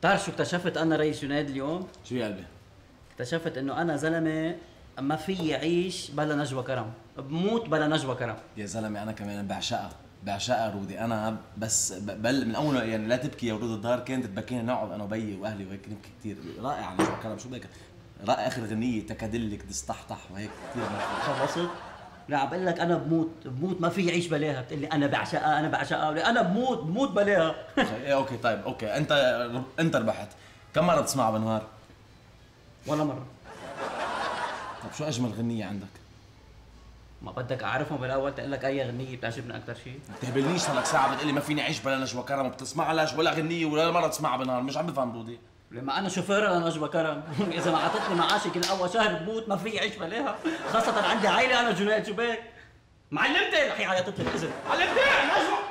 بتعرف شو اكتشفت انا ريس جنيد اليوم؟ شو يا قلبي؟ اكتشفت انه انا زلمه ما في عيش بلا نجوى كرم، بموت بلا نجوى كرم. يا زلمه انا كمان بعشقها رودي. انا بس بل من اول يعني لا تبكي يا ورود الدار كانت تبكينا نقعد انا وبيي واهلي وهيك نبكي كثير. رائعه نجوى كرم، شو بدك؟ رائع اخر غنيه تكادلك دستحطح وهيك كثير. خلصت؟ لا عم بقول لك انا بموت ما في عيش بلاها، بتقول لي انا بعشقها، انا بموت بلاها. ايه اوكي طيب اوكي انت ربحت. كم مره بتسمعها بالنهار؟ ولا مره. طيب شو اجمل غنيه عندك؟ ما بدك اعرفهم بالاول تقول لك اي غنيه بتعجبني اكثر شيء؟ ما بتهبلنيش صار لك ساعه بتقول لي ما فيني اعيش بلا نجوى كرم وبتسمعها لاش ولا غنيه ولا مره تسمعها بالنهار. مش عم بفهم رودي. لما انا شوفير لنجوى كرم اذا ما اعطتني معاشي كل اول شهر بموت ما في عيش بلاها، خاصه عندي عائله انا جنيد. شو بك؟ معلمتي رح عيطت لي الاذن، علمتي نجوى